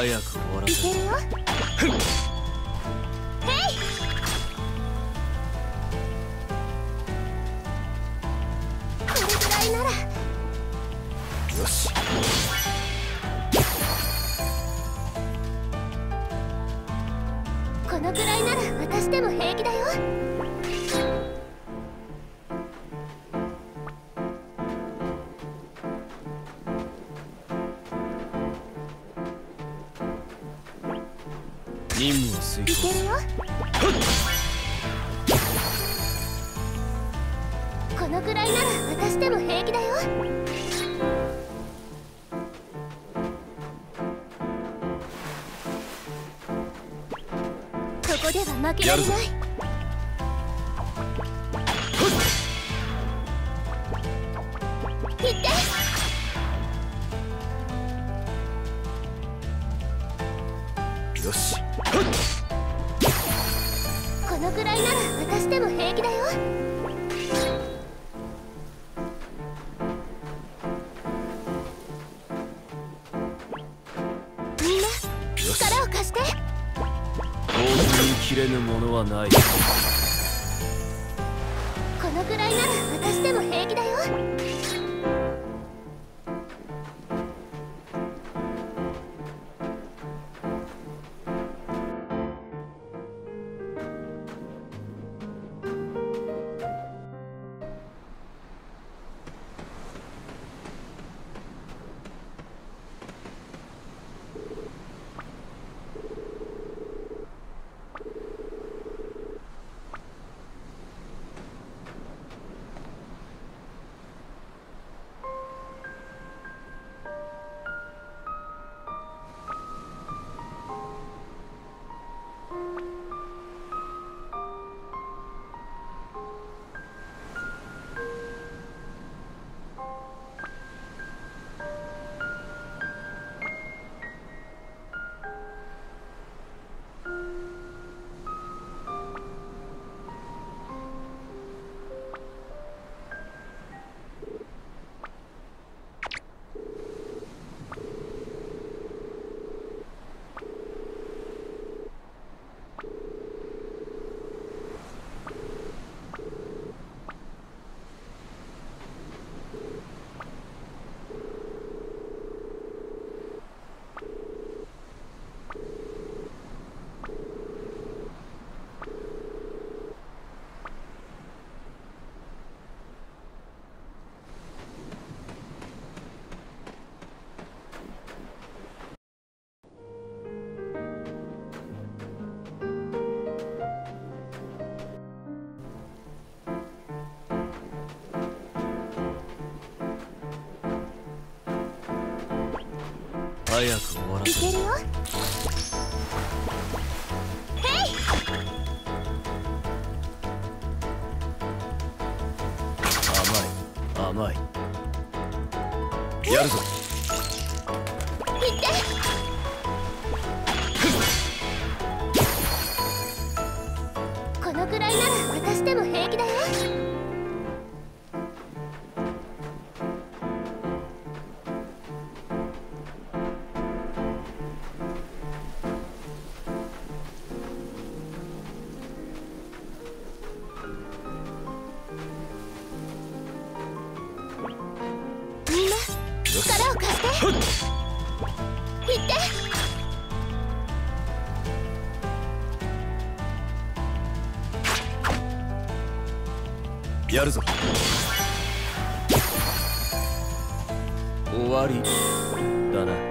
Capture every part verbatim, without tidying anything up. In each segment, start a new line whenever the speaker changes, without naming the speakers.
早く終わらせる。いけるよ。
へい。これぐらいなら。
よし。
このぐらいなら私でも平気だよ。
任務を遂行。
いけるよ。このぐらいなら私でも平気だよ。ここでは負けられない。行って。
よし。
このぐらいなら私でも平気だよ。みんな力を貸して。
当分に切れぬものはない。
このぐらいなら私でも平気だよ。
早く終わらせる。
いけるよ。へい。
甘い甘い。やるぞ。
行って。このくらいなら私でも平気だよ。みんな力を貸して。行って。
やるぞ。終わりだな。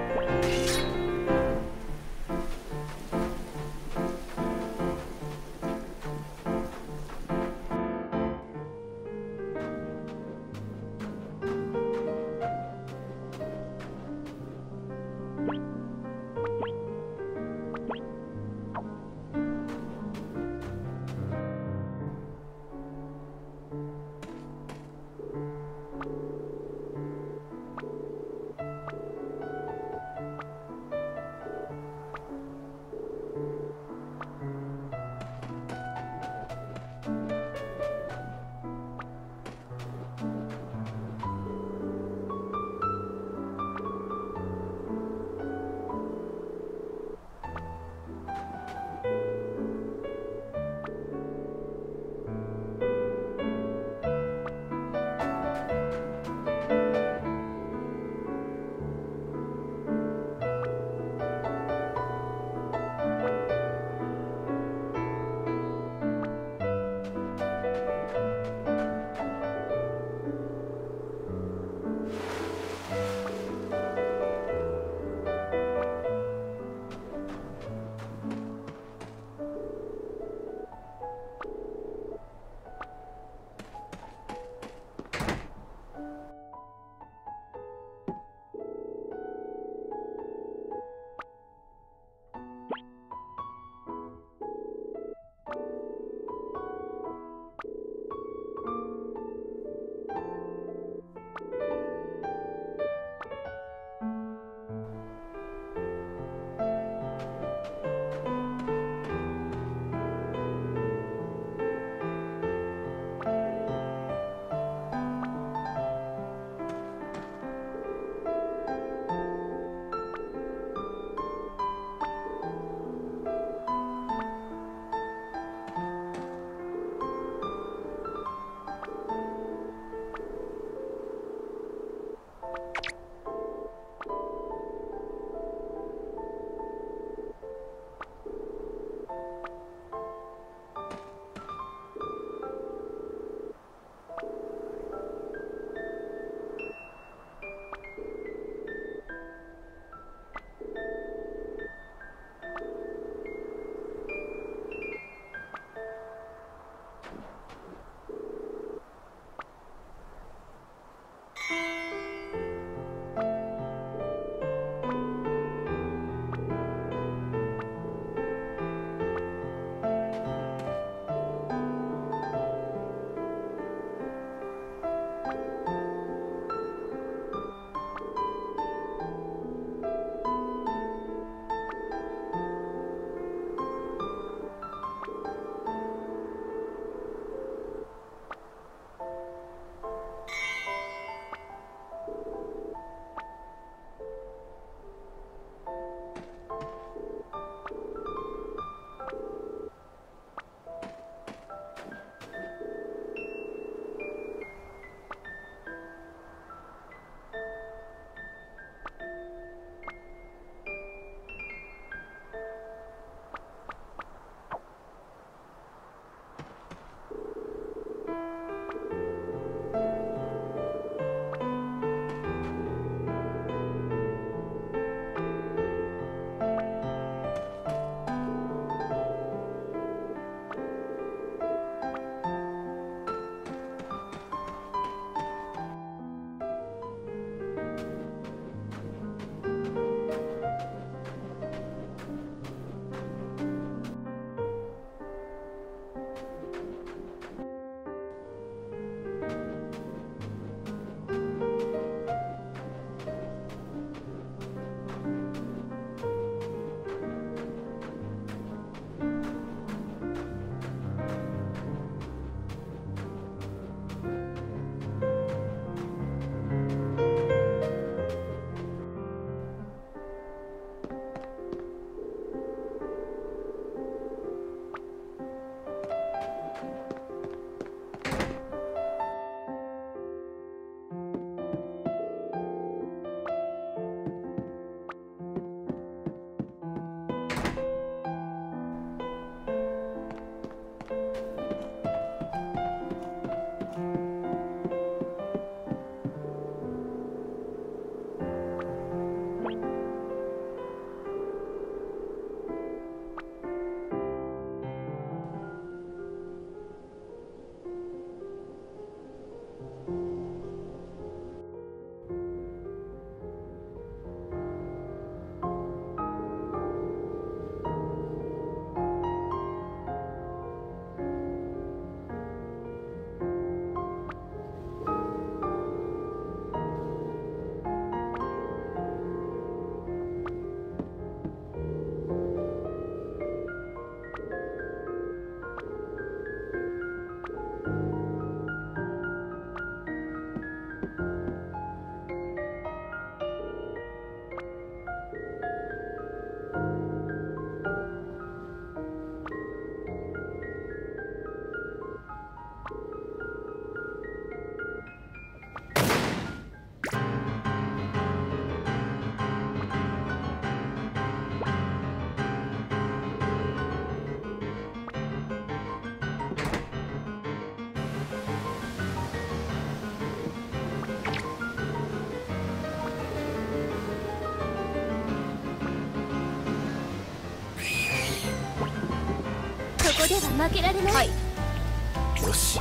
こでは負けられない。はい、
よし。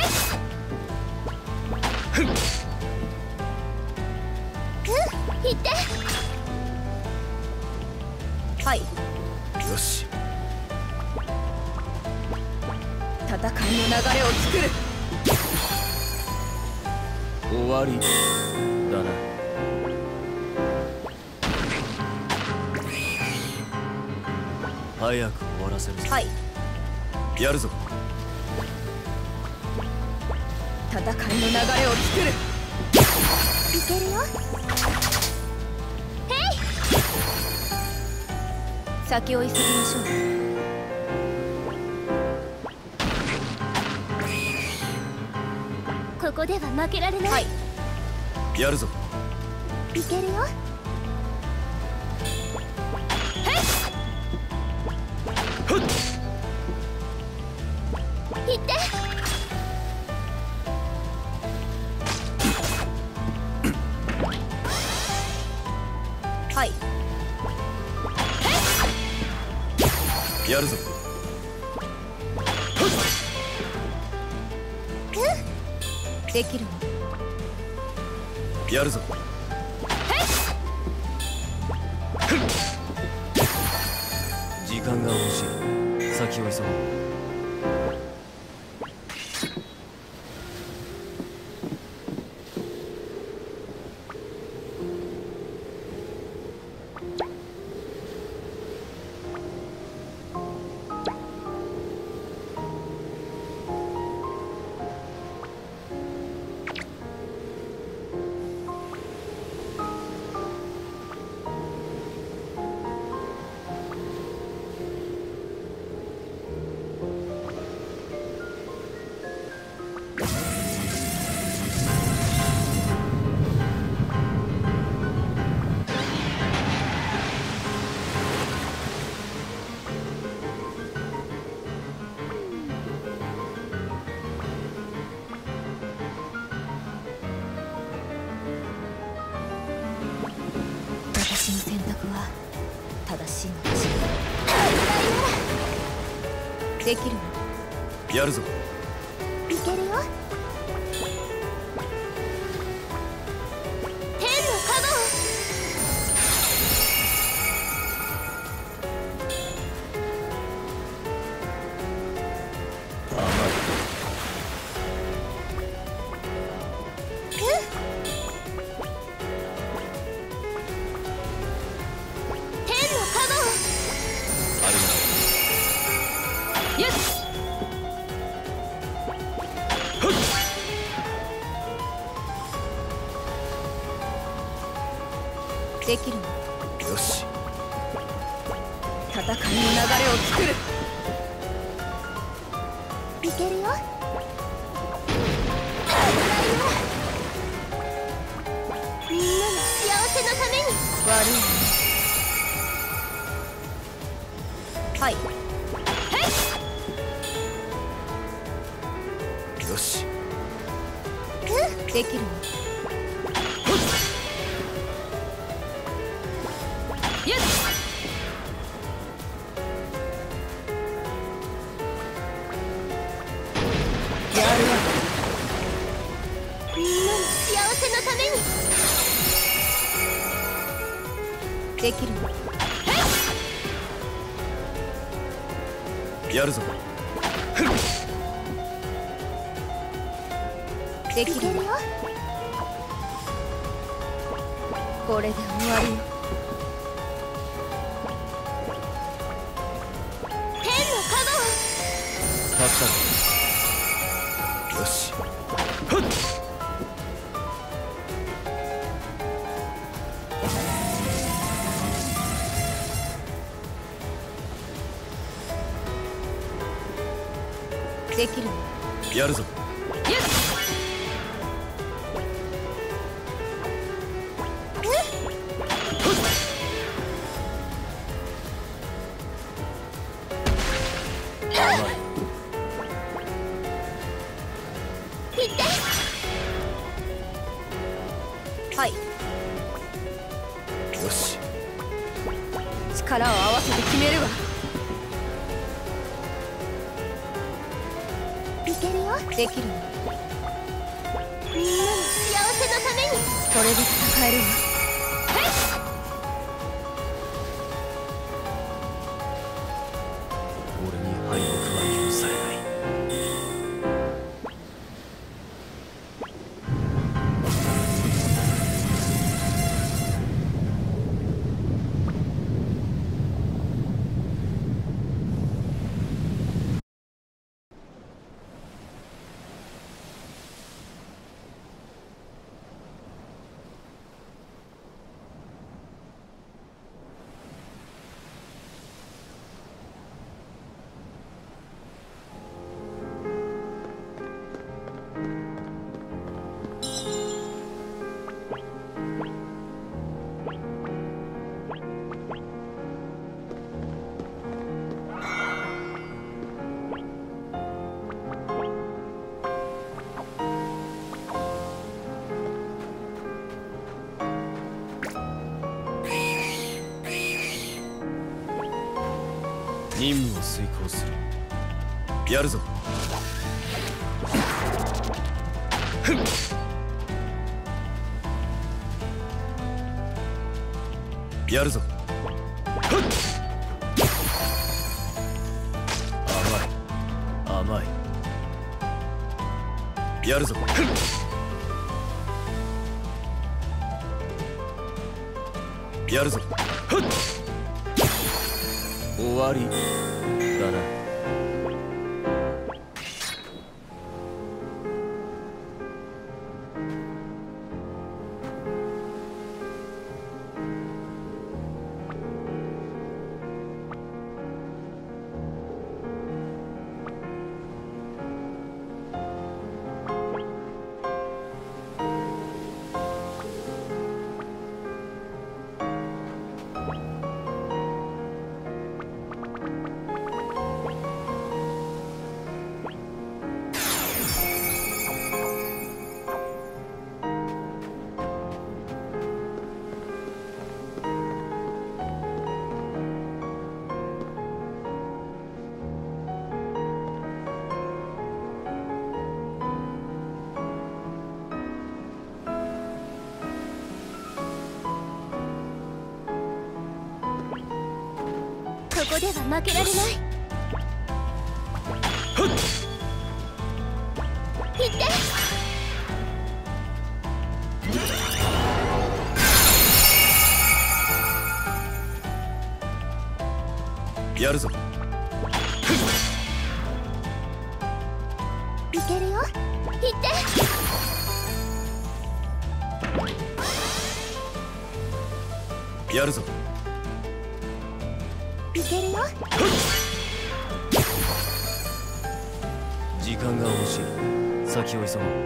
ふん、うん、行って。はい、よし。戦いの流れを作る。
終わりだな。早く終わらせるぞ。はい、やるぞ。
戦いの流れを作る。いけるよ。へい、先を急ぎましょう。ここでは負けられない。はい、
やるぞ。
いけるよ。
ふっやるぞ。
できるの。
やるぞ。時間が欲しい。先を急ごう。
私の選択は正しいのかしら。できるの。
やるぞ。
いけるよ。天のカバできるの。
よし。
戦いの流れを作る。いけるよ。みんなの幸せのために。悪いね。はい。
よし。
できるの。やるわ。みんなの幸せのために。できるの。
やるぞ。
できるよ。これで終わりよ。天のカバー。
助かる。よし。
できるの。
やるぞ。
はい。
よし。
力を合わせて決めるわ。いけるよ。できるの。みんなの幸せのために。これで戦えるわ。
俺に敗北は許されない。 任務を遂行する。やるぞ。ふん。やるぞ。ふん。甘い甘い。やるぞ。ふん。やるぞ。ふん。終わりだな。
ここでは負けられない。行って。
やるぞ。
いけるよ。行って。
やるぞ。
いけるよ。
時間が惜しい。先を急ごう。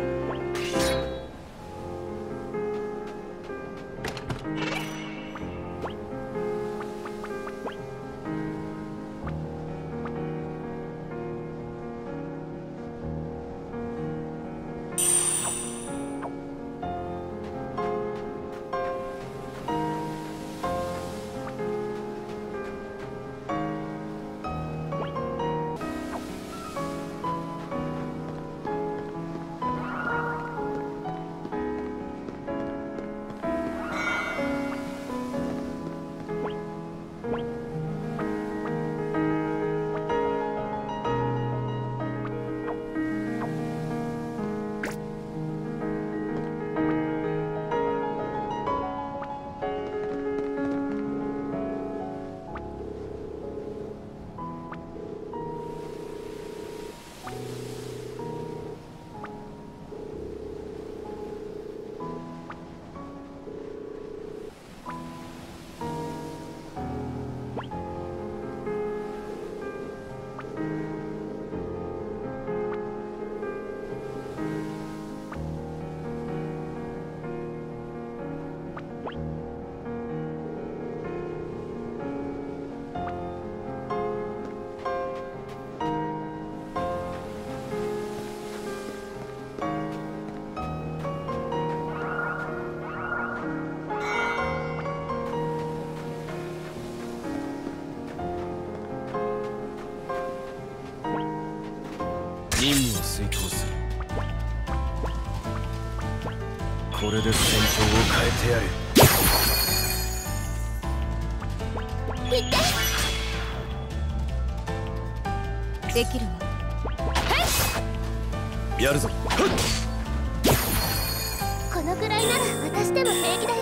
任務を遂行する。これで戦況を変えてやる。
行って。できるわ。
やるぞ。
このくらいなら私でも平気だよ。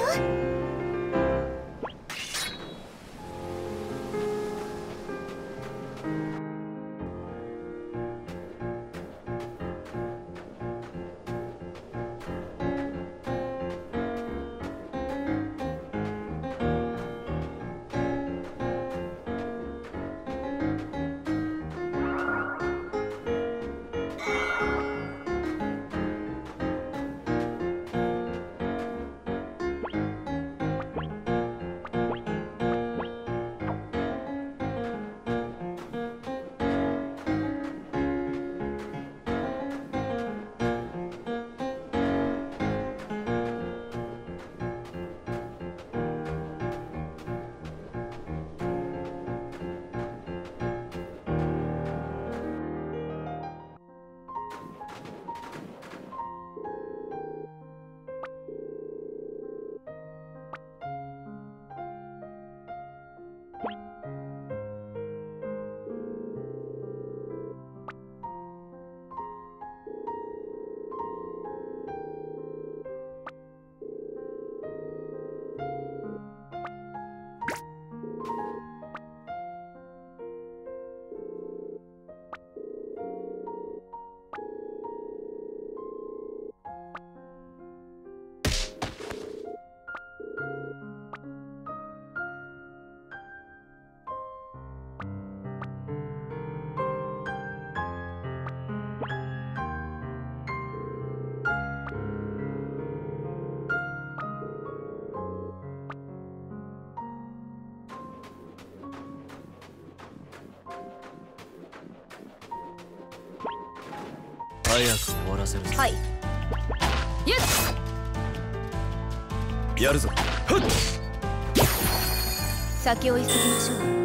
早く終わらせるぞ。
はい。よっ、
やるぞ。はっ、
先を急ぎましょう。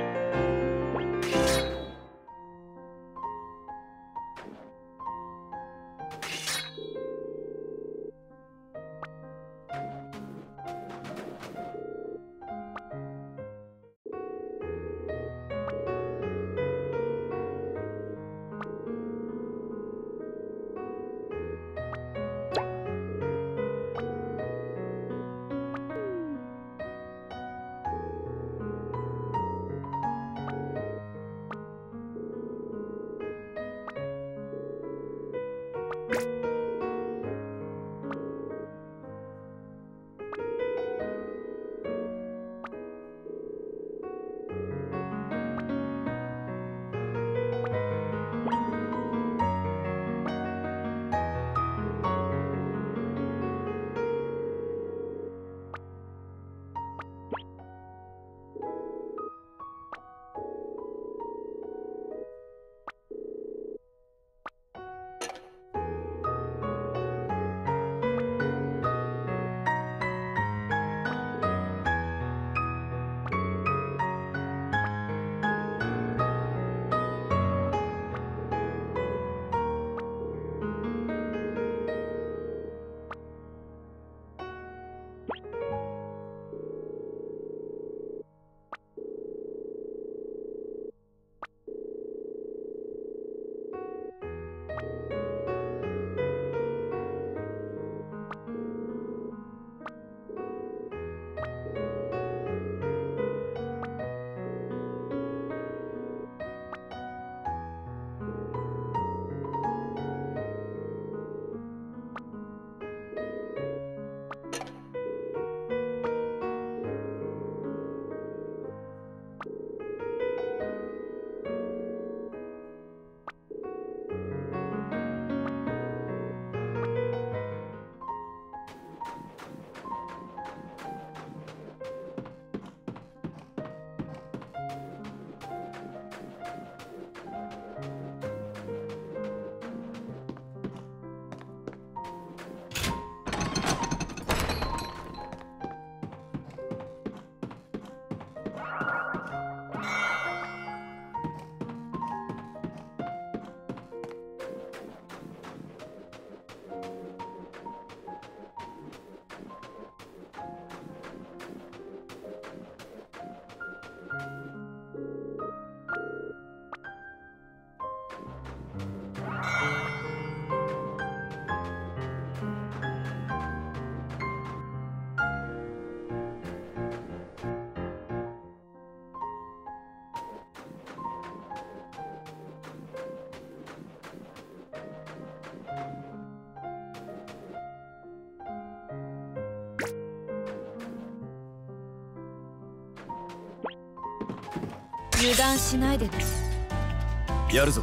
油断しないでね。
やるぞ。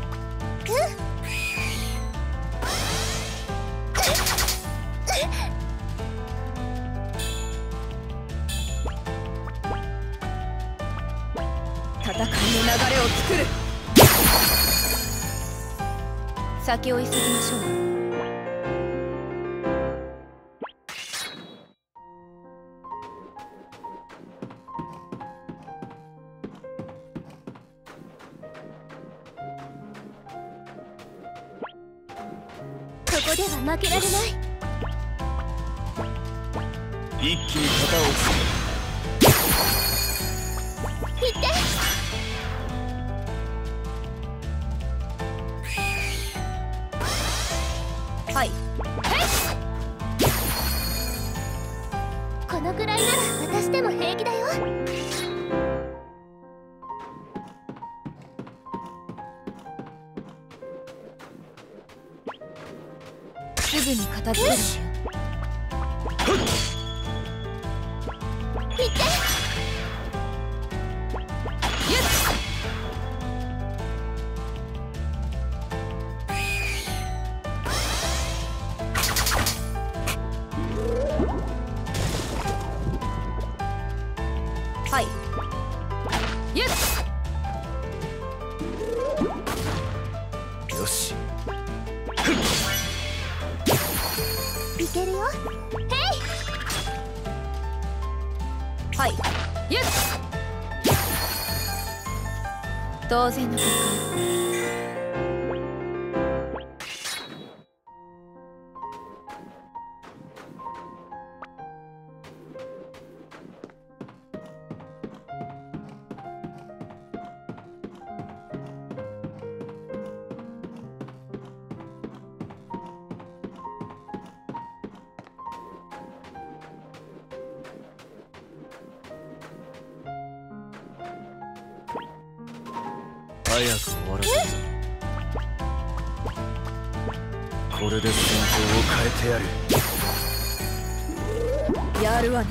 戦いの流れを作る。先を急ぎましょう。ここでは負けられない。
一気に型をつ
け行って。はい。このくらいなら私でも平気だよ。すぐに片付ける。行って。よし。はい。よし。
よし。
はい、よし。当然の結果。
早く終わらせるぞ。これで戦況を変えてやる。
やるわね。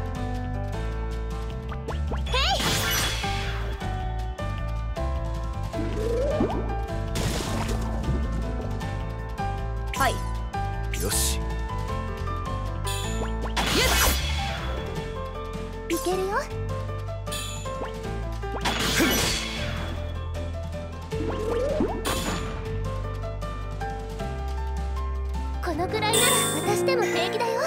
はい。
よし。
いけるよ。このくらいなら私でも平気だよ。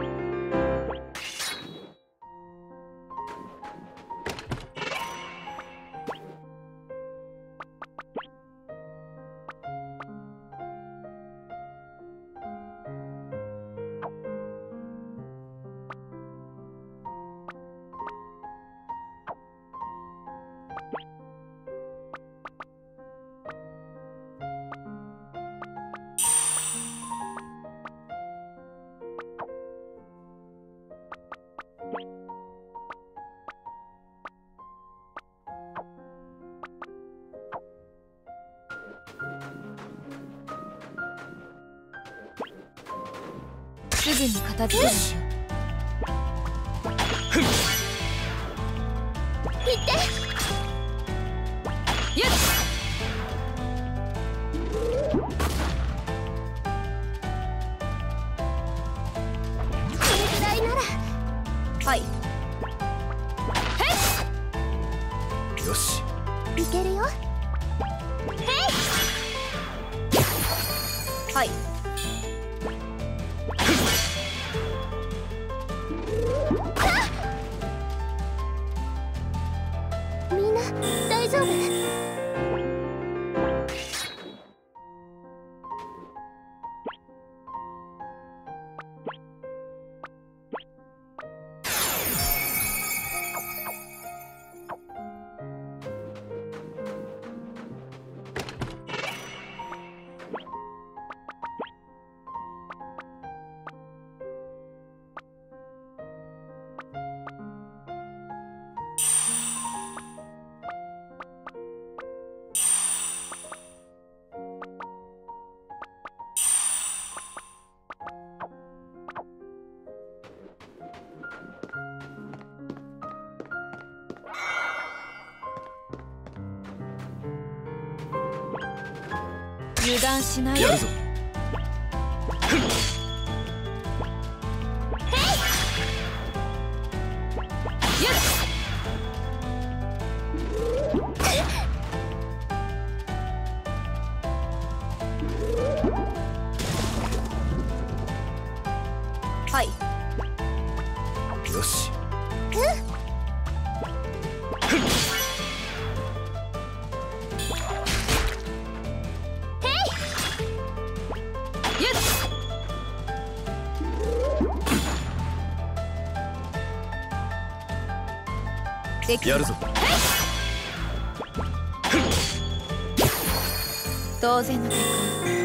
すぐに片付けるよ。行って。よし。これぐらいなら。はい。へい。
よし。
いけるよ。へい。はい。みんな大丈夫？油断しない。
やるぞ。
よし。はい。
よし。やるぞ。
当然の結果。